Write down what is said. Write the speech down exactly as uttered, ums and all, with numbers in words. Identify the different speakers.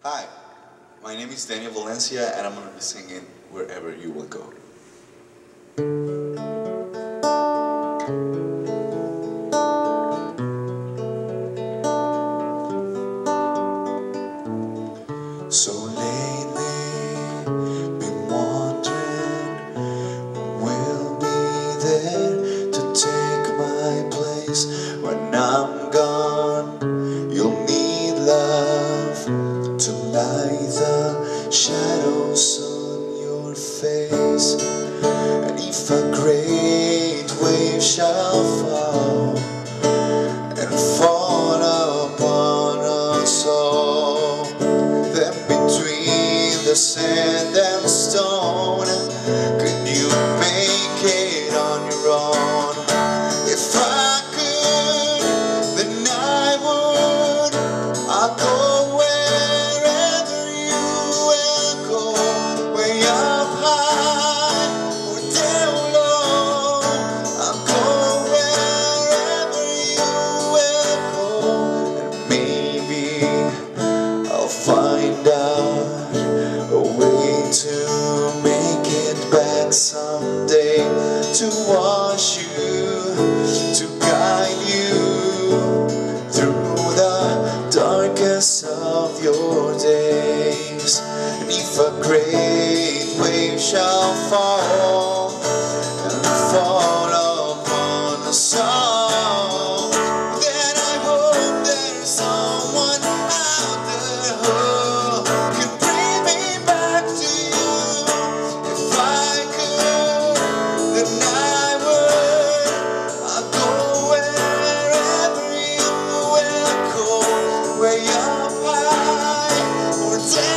Speaker 1: Hi, my name is Daniel Valencia and I'm going to be singing Wherever You Will Go. So lately, been wondering who will be there to take my place when I'm gone. You'll need love to light the shadows on your face. And if a great wave shall fall and fall upon us all, then between the sand and stone, could you make it on your own? If I could, then I would. I'll go wherever you will go, way up high or down low. I'll go wherever you will go, and maybe I'll find out a way to make it back someday, to wash you, to guide you through the darkest of your days. And if a great wave shall fall and fall upon us all, then I hope there's someone out there who can bring me back to you. If I could, then I would. I'll go wherever you will go, way up high or down